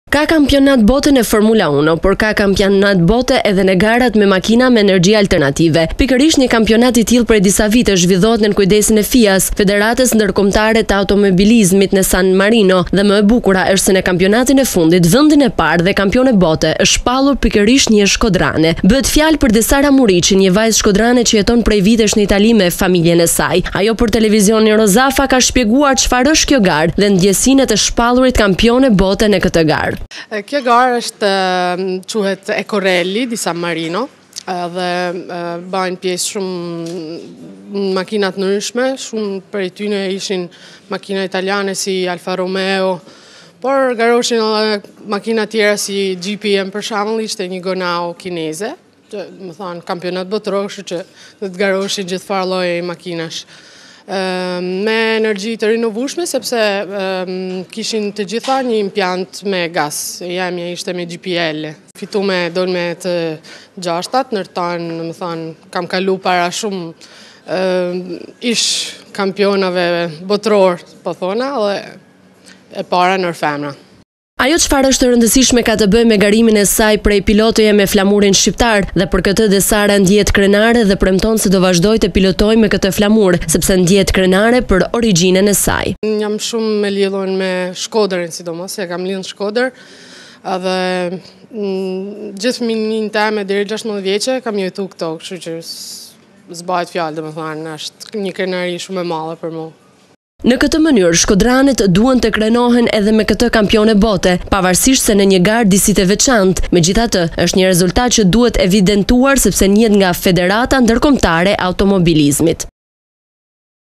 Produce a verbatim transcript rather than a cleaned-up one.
Ka kampionat bote në Formula uno, por ka kampionat bote edhe në garat me makina me energji alternative. Pikërisht një kampionat i tillë prej disa vitesh zhvillohet në kujdesin e F I A-s, Federatës Ndërkombëtare të Automobilizmit në San Marino, dhe më e bukura është se në kampionatin e fundit vendin e parë dhe kampione bote është shpallur pikërisht një shkodrane. Bëhet fjalë për Desara Muriqi, një vajzë shkodrane që jeton prej vitesh në Itali me familjen e saj. Ajo për televizionin Rozafa ka shpjeguar çfarë është kjo garë dhe ndjesinë e të shpallurit kampione bote në këtë garë. Kjo garë është quhet Ecorelli di San Marino dhe bajnë pjesë shumë makinat ndryshme, shumë prej tyre ishin makina italiane si Alfa Romeo, por garoshin edhe makina tjera si G P M për shembull, ishte një gonao kineze, që më thonë kampionat botëror, kështu që do të garoshin gjithfarë lloje makinash. Me energji të rinovueshme, sepse um, kishin të gjitha një impjant me gaz, jemja ishte me G P L. Fitu me dol me të gjashtat, nërtan, më thonë, kam kalu para shumë uh, ish kampionave botëror, po thona, dhe e para nër femra. Ajo çfarë është e rëndësishme ka të bëjë me garimin e saj prej piloteje me flamurin shqiptar, dhe për këtë Desara ndjehet krenare dhe premton se do vazhdojë të pilotojë me këtë flamur, sepse ndjehet krenare për origjinën e saj. Jam shumë me lidhur me Shkodrën, sidomos, se kam lidhur në Shkodër, edhe gjithë fëmijën time deri gjashtëdhjetë vjeçë kam jetu këto, kështu që s'bëhet fjalë, domethënë, është një krenari shumë e madhe për mua. Në këtë mënyrë, shkodranet duhen të krenohen edhe me këtë kampione bote, pavarësisht se në një garë disit e veçantë. Megjithatë, është një rezultat që duhet evidentuar sepse njët nga Federata Ndërkombëtare Automobilizmit.